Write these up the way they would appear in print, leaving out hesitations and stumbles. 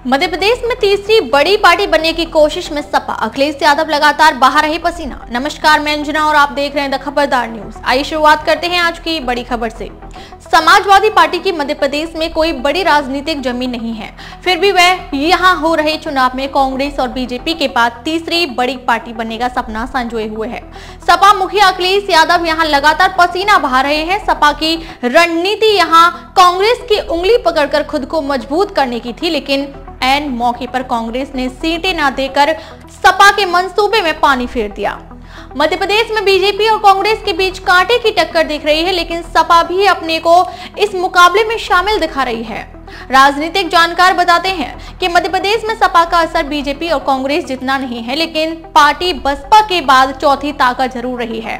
मध्य प्रदेश में तीसरी बड़ी पार्टी बनने की कोशिश में सपा, अखिलेश यादव लगातार बहा रहे पसीना। नमस्कार, मैं अंजना और आप देख रहे हैं द खबरदार न्यूज। आइए शुरुआत करते हैं आज की बड़ी खबर से। समाजवादी पार्टी की मध्य प्रदेश में कोई बड़ी राजनीतिक जमीन नहीं है, फिर भी वह यहां हो रहे चुनाव में कांग्रेस और बीजेपी के बाद तीसरी बड़ी पार्टी बनने का सपना संजोए हुए है। सपा मुखिया अखिलेश यादव यहां लगातार पसीना बहा रहे हैं। सपा की रणनीति यहां कांग्रेस की उंगली पकड़कर खुद को मजबूत करने की थी, लेकिन ऐन मौके पर कांग्रेस ने सीटें न देकर सपा के मंसूबे में पानी फेर दिया। मध्य प्रदेश में बीजेपी और कांग्रेस के बीच कांटे की टक्कर दिख रही है, लेकिन सपा भी अपने को इस मुकाबले में शामिल दिखा रही है। राजनीतिक जानकार बताते हैं कि मध्य प्रदेश में सपा का असर बीजेपी और कांग्रेस जितना नहीं है, लेकिन पार्टी बसपा के बाद चौथी ताकत जरूर रही है।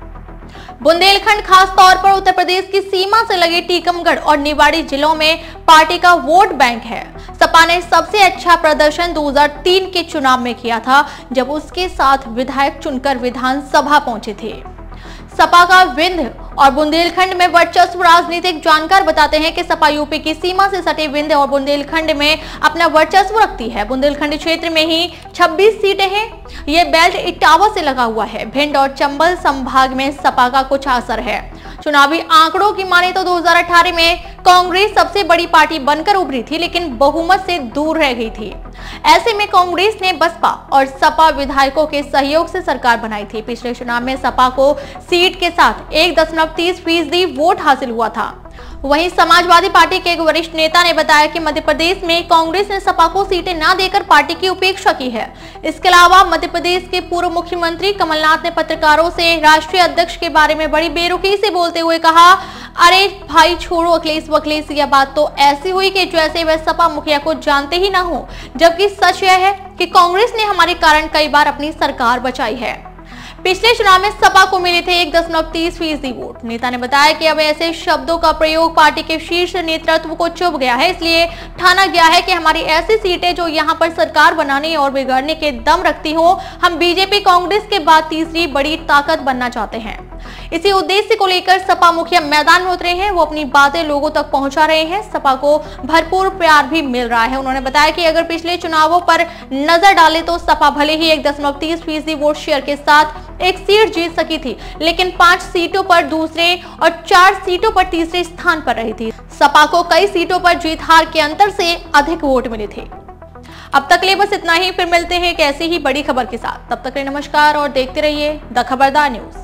बुंदेलखंड, खास तौर पर उत्तर प्रदेश की सीमा से लगे टीकमगढ़ और निवाड़ी जिलों में पार्टी का वोट बैंक है। सपा ने सबसे अच्छा प्रदर्शन 2003 के चुनाव में किया था, जब उसके साथ विधायक चुनकर विधानसभा पहुंचे थे। सपा का विंध्य और बुंदेलखंड में वर्चस्व। राजनीतिक जानकार बताते हैं कि सपा यूपी की सीमा से सटे विंध्य और बुंदेलखंड में अपना वर्चस्व रखती है। बुंदेलखंड क्षेत्र में ही 26 सीटें हैं। ये बेल्ट इटावा से लगा हुआ है। भिंड और चंबल संभाग में सपा का कुछ असर है। चुनावी आंकड़ों की माने तो 2018 में कांग्रेस सबसे बड़ी पार्टी बनकर उभरी थी, लेकिन बहुमत से दूर रह गई थी। ऐसे में कांग्रेस ने बसपा और सपा विधायकों के सहयोग से सरकार बनाई थी। पिछले चुनाव में सपा को सीट के साथ 1.30% वोट हासिल हुआ था। वहीं समाजवादी पार्टी के एक वरिष्ठ नेता ने बताया कि मध्य प्रदेश में कांग्रेस ने सपा को सीटें न देकर पार्टी की उपेक्षा की है। इसके अलावा मध्य प्रदेश के पूर्व मुख्यमंत्री कमलनाथ ने पत्रकारों से राष्ट्रीय अध्यक्ष के बारे में बड़ी बेरुखी से बोलते हुए कहा, अरे भाई छोड़ो अखिलेश, यह बात तो ऐसी हुई कि जैसे वह सपा मुखिया को जानते ही ना हो, जबकि सच यह है कि कांग्रेस ने हमारे कारण कई बार अपनी सरकार बचाई है। पिछले चुनाव में सपा को मिले थे 1.30% वोट। नेता ने बताया कि अब ऐसे शब्दों का प्रयोग पार्टी के शीर्ष नेतृत्व को चुभ गया है, इसलिए ठाना गया है कि हमारी ऐसी सीटें जो यहां पर सरकार बनाने और बिगाड़ने के दम रखती हो, हम बीजेपी कांग्रेस के बाद तीसरी बड़ी ताकत बनना चाहते हैं। इसी उद्देश्य को लेकर सपा मुखिया मैदान में उतरे हैं। वो अपनी बातें लोगों तक पहुंचा रहे हैं। सपा को भरपूर प्यार भी मिल रहा है। उन्होंने बताया कि अगर पिछले चुनावों पर नजर डालें तो सपा भले ही 1.30% वोट शेयर के साथ एक सीट जीत सकी थी, लेकिन 5 सीटों पर दूसरे और 4 सीटों पर तीसरे स्थान पर रही थी। सपा को कई सीटों पर जीत हार के अंतर से अधिक वोट मिले थे। अब तक ले बस इतना ही, फिर मिलते हैं एक ऐसी ही बड़ी खबर के साथ। तब तक के नमस्कार और देखते रहिए द खबरदार न्यूज।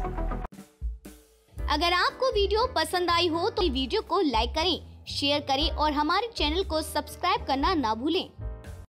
अगर आपको वीडियो पसंद आई हो तो वीडियो को लाइक करें, शेयर करें और हमारे चैनल को सब्सक्राइब करना ना भूलें।